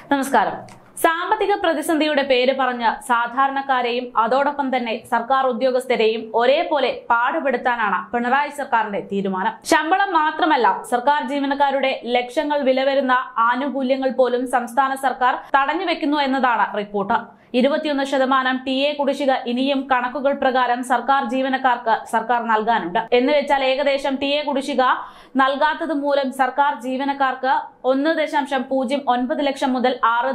നമസ്കാരം. സാമ്പത്തിക പ്രതിസന്ധിയുടെ പേര് പറഞ്ഞ് സാധാരണക്കാരെയും അതോടൊപ്പം തന്നെ സർക്കാർ ഉദ്യോഗസ്ഥരെയും ഒരേപോലെ പാടുപെടുത്താനാണ് പിണറായി സർക്കാരിന്റെ തീരുമാനം. ശമ്പളം മാത്രമല്ല, സർക്കാർ ജീവനക്കാരുടെ ലക്ഷങ്ങൾ വില വരുന്ന ആനുകൂല്യങ്ങൾ പോലും സംസ്ഥാന സർക്കാർ തടഞ്ഞുവെക്കുന്നു എന്നതാണ് റിപ്പോർട്ട്. 21% TA കുടിശ്ശിക ഇനിയും കണക്കുകൾ പ്രകാരം സർക്കാർ ജീവനക്കാർക്ക് സർക്കാർ നൽകാനുണ്ട്. എന്നുവെച്ചാൽ ഏകദേശം TA കുടിശ്ശിക നൽകാത്തത് മൂലം സർക്കാർ ജീവനക്കാർക്ക് 1.09 ലക്ഷം മുതൽ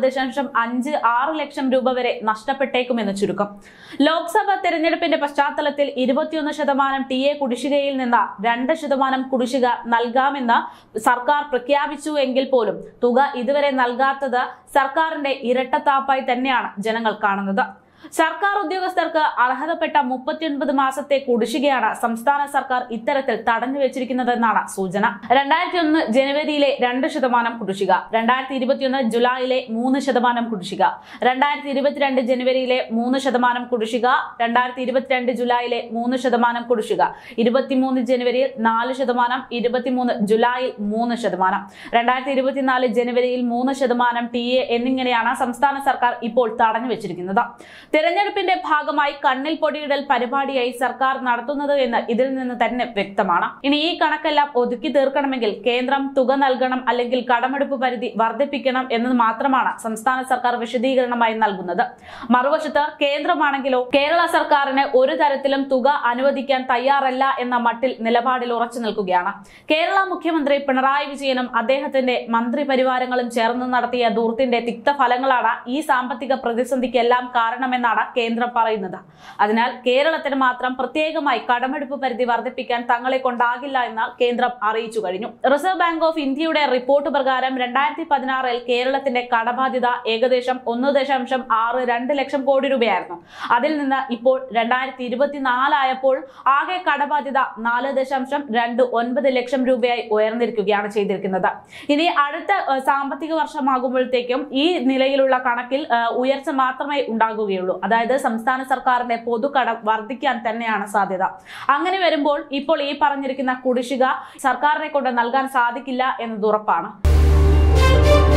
6.56 ലക്ഷം രൂപ വരെ നഷ്ടപ്പെട്ടേക്കുമെന്ന് ചുരുക്കം. ലോക്സഭാ തെരഞ്ഞെടുപ്പിന്റെ പശ്ചാത്തലത്തിൽ 21% TA കുടിശ്ശികയിൽ നിന്ന് 2% കുടിശ്ശിക നൽകാമെന്ന് സർക്കാർ പ്രഖ്യാപിച്ചു എങ്കിൽ പോലും തുക ഇതുവരെ നൽകാത്തത് സർക്കാരിന്റെ ഇരട്ടത്താപ്പായി തന്നെയാണ് ജനങ്ങൾ കാണുന്നത്. സർക്കാർ ഉദ്യോഗസ്ഥർക്ക് അർഹതപ്പെട്ട 39 മാസത്തെ കുടിശ്ശികയാണ് സംസ്ഥാന സർക്കാർ ഇത്തരത്തിൽ തടഞ്ഞു വെച്ചിരിക്കുന്നതെന്നാണ് സൂചന. 2001 ജനുവരിയിലെ 2% കുടിശ്ശിക, 2021 ജൂലൈയിലെ 3% കുടിശ്ശിക, 2022 ജനുവരിയിലെ 3% കുടിശ്ശിക, 2022 ജൂലൈയിലെ 3% കുടിശ്ശിക, 23 ജനുവരിയിൽ 4%, 23 ജൂലൈയിൽ 3%, 2024 ജനുവരിയിൽ 3% TA എന്നിങ്ങനെയാണ് സംസ്ഥാന സർക്കാർ ഇപ്പോൾ തടഞ്ഞു വെച്ചിരിക്കുന്നത്. തെരഞ്ഞെടുപ്പിന്റെ ഭാഗമായി കണ്ണിൽ പൊടിയിടൽ പരിപാടിയായി സർക്കാർ നടത്തുന്നത് എന്ന് ഇതിൽ നിന്ന് തന്നെ വ്യക്തമാണ്. ഇനി ഈ കണക്കെല്ലാം ഒതുക്കി തീർക്കണമെങ്കിൽ കേന്ദ്രം തുക നൽകണം, അല്ലെങ്കിൽ കടമെടുപ്പ് പരിധി വർദ്ധിപ്പിക്കണം എന്നത് മാത്രമാണ് സംസ്ഥാന സർക്കാർ വിശദീകരണമായി നൽകുന്നത്. മറുവശത്ത് കേന്ദ്രമാണെങ്കിലോ കേരള സർക്കാരിന് ഒരു തരത്തിലും തുക അനുവദിക്കാൻ തയ്യാറല്ല എന്ന മട്ടിൽ നിലപാടിൽ ഉറച്ചു നിൽക്കുകയാണ്. കേരള മുഖ്യമന്ത്രി പിണറായി വിജയനും അദ്ദേഹത്തിന്റെ മന്ത്രി പരിവാരങ്ങളും ചേർന്ന് നടത്തിയ ദൂർത്തിന്റെ തിക്തഫലങ്ങളാണ് ഈ സാമ്പത്തിക പ്രതിസന്ധിക്കെല്ലാം കാരണമെന്നാണ് കേന്ദ്രം പറയുന്നത്. അതിനാൽ കേരളത്തിന് മാത്രം പ്രത്യേകമായി കടമെടുപ്പ് പരിധി വർദ്ധിപ്പിക്കാൻ തങ്ങളെ കൊണ്ടാകില്ല എന്ന് കേന്ദ്രം അറിയിച്ചു കഴിഞ്ഞു. റിസർവ് ബാങ്ക് ഓഫ് ഇന്ത്യയുടെ റിപ്പോർട്ട് പ്രകാരം 2016 കേരളത്തിന്റെ കടബാധ്യത ഏകദേശം 1.62 ലക്ഷം കോടി രൂപയായിരുന്നു. അതിൽ നിന്ന് ഇപ്പോൾ 2024 ആയപ്പോൾ ആകെ കടബാധ്യത 4.29 ലക്ഷം രൂപയായി ഉയർന്നിരിക്കുകയാണ് ചെയ്തിരിക്കുന്നത്. ഇനി അടുത്ത സാമ്പത്തിക വർഷമാകുമ്പോഴത്തേക്കും ഈ നിലയിലുള്ള കണക്കിൽ ഉയർച്ച മാത്രമേ ഉണ്ടാകുകയുള്ളൂ. അതായത് സംസ്ഥാന സർക്കാരിന്റെ പൊതുകടം വർദ്ധിക്കാൻ തന്നെയാണ് സാധ്യത. അങ്ങനെ വരുമ്പോൾ ഇപ്പോൾ ഈ പറഞ്ഞിരിക്കുന്ന കുടിശ്ശിക സർക്കാരിനെ കൊണ്ട് നൽകാൻ സാധിക്കില്ല എന്നത് ഉറപ്പാണ്.